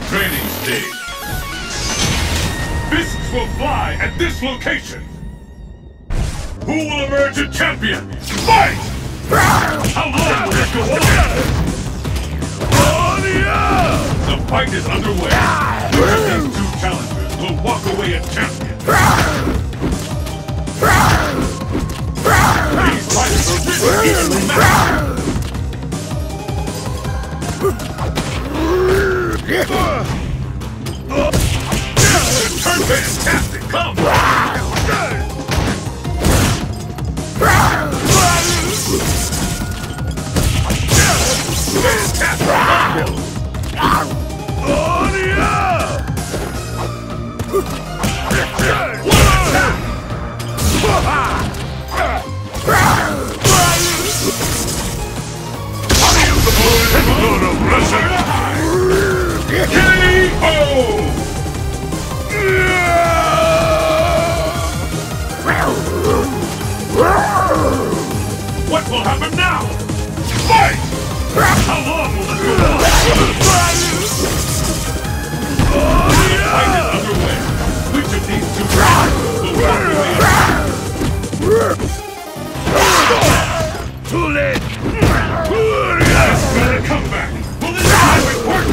training stage. Fists will fly at this location. Who will emerge a champion? Fight! How long will this go on? The fight is underway. Which of these two challengers will walk away a champion? These fighters are really evenly matched. Turn fantastic! Come! What will happen now? Fight! How long will this go on? The fight is underway. Which of these two will walk away? Too late! That's gonna come back! Will this time important?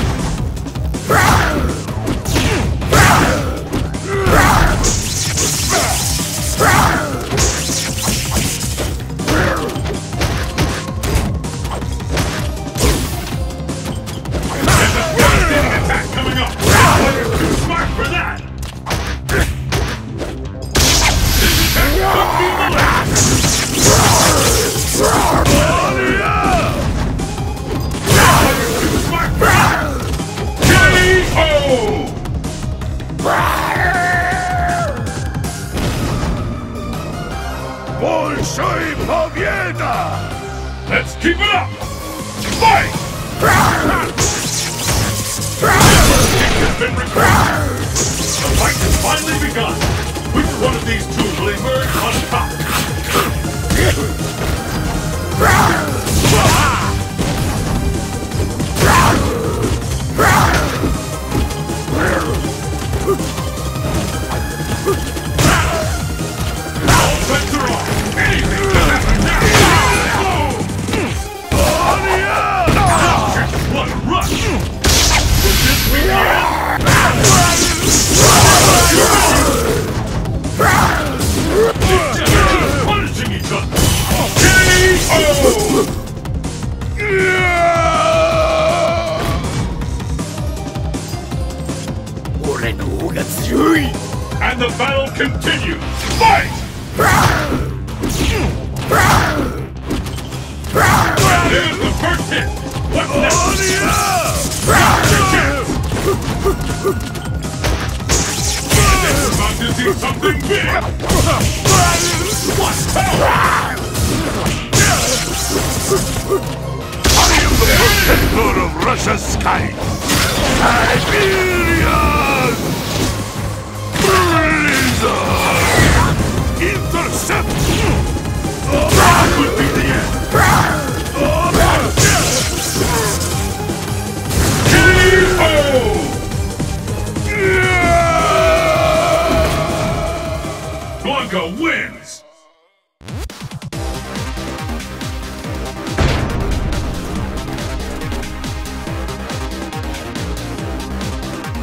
Let's keep it up! Fight! Has been recruited. The fight has finally begun. Which one of these two will emerge on top? All bets are on. Anything can happen now. What a rush! Will this be the end? They're punishing each other! K.O. And the battle continues! Fight! There's the first hit! What's next? This is about to see something big! What power! I am the protector of Russia's sky! Siberian! Blizzard! Intercept! That could be the end! Blanka win!